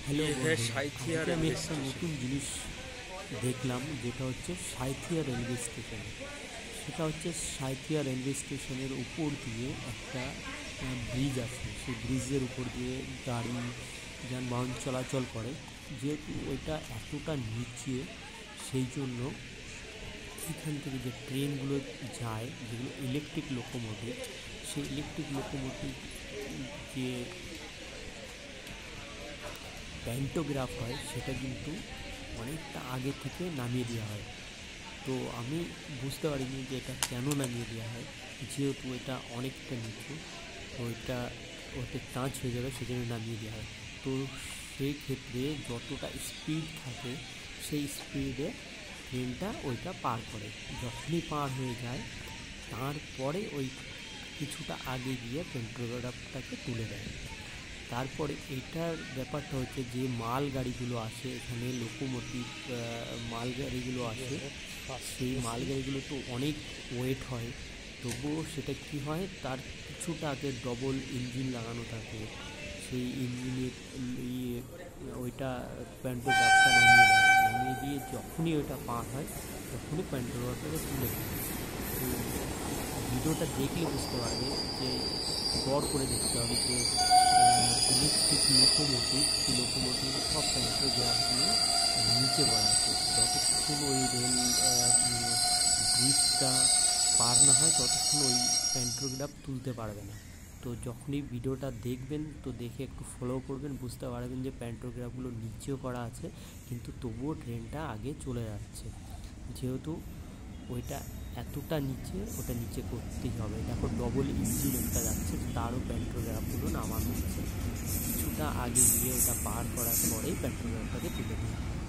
Hello বন্ধুরা, আজকে আমি একটা নতুন জিনিস দেখলাম, যেটা হচ্ছে সাঁইথিয়া রেলওয়ে স্টেশন। সেটা হচ্ছে সাঁইথিয়া রেলওয়ে স্টেশনের উপর দিয়ে একটা ব্রিজ আছে। সেই ব্রিজের উপর দিয়ে গাড়ি যানবাহন চলাচল করে। যেহেতু ওইটা এতটা নিচে, সেই জন্য এখান থেকে যে ট্রেনগুলো যায়, যেগুলো ইলেকট্রিক লোকোমোটিভ, সেই ইলেকট্রিক লোকোমোটিভ যে প্যান্টোগ্রাফ হয়, সেটা কিন্তু অনেকটা আগে থেকে নামিয়ে দেওয়া হয়। তো আমি বুঝতে পারিনি যে এটা কেন নামিয়ে দেওয়া হয়, যেহেতু এটা অনেকটা নিচু, তো এটা ওতে টাচ হয়ে যাবে, সেজন্য নামিয়ে দেওয়া হয়। তো সেই ক্ষেত্রে যতটা স্পিড থাকে, সেই স্পিডে ট্রেনটা ওইটা পার করে। যখনই পার হয়ে যায়, তারপরে ওই কিছুটা আগে গিয়ে পেন্টোগ্রাফটাকে তুলে দেয়। তারপরে এটার ব্যাপারটা হচ্ছে যে মালগাড়িগুলো আসে এখানে, লোকোমোটিভ মালগাড়িগুলো আসে, সেই মালগাড়িগুলো তো অনেক ওয়েট হয়। তবুও সেটা কী হয়, তার কিছুটা আগে ডবল ইঞ্জিন লাগানো থাকে, সেই ইঞ্জিনের ইয়ে ওইটা প্যান্টোগ্রাফটা নামিয়ে দিয়ে যখনই ওইটা পার হয়, তখনই প্যান্টোগ্রাফটাকে তুলে দেয়। তো ভিডিওটা দেখলে বুঝতে পারবে, যে গড় করে দেখতে হবে যে ইলেকট্রিক লোকোমোটিভ সব প্যান্টোগ্রাফগুলো নিচে পড়া আছে। যতক্ষণ ওই রেল ব্রিজটা পার না হয়, ততক্ষণ ওই প্যান্টোগ্রাফ তুলতে পারবে না। তো যখনই ভিডিওটা দেখবেন, তো দেখে একটু ফলো করবেন, বুঝতে পারবেন যে প্যান্টোগ্রাফগুলো নিচেও করা আছে, কিন্তু তবুও ট্রেনটা আগে চলে যাচ্ছে। যেহেতু ওইটা এতটা নিচে, ওটা নিচে করতেই হবে। দেখো, ডবল ইঞ্জিন একটা যাচ্ছে, তারও প্যান্টোগ্রাফগুলো নামানো হচ্ছে। কিছুটা আগে গিয়ে ওটা পার করার পরেই প্যান্টোগ্রাফটাকে তুলে দিই।